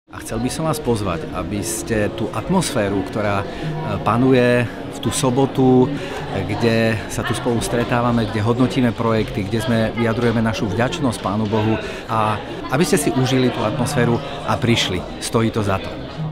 A chcel by som vás pozvať, aby ste tú atmosféru, ktorá panuje v tú sobotu, kde sa tu spolu stretávame, kde hodnotíme projekty, kde vyjadrujeme našu vďačnosť Pánu Bohu a aby ste si užili tú atmosféru a prišli. Stojí to za to.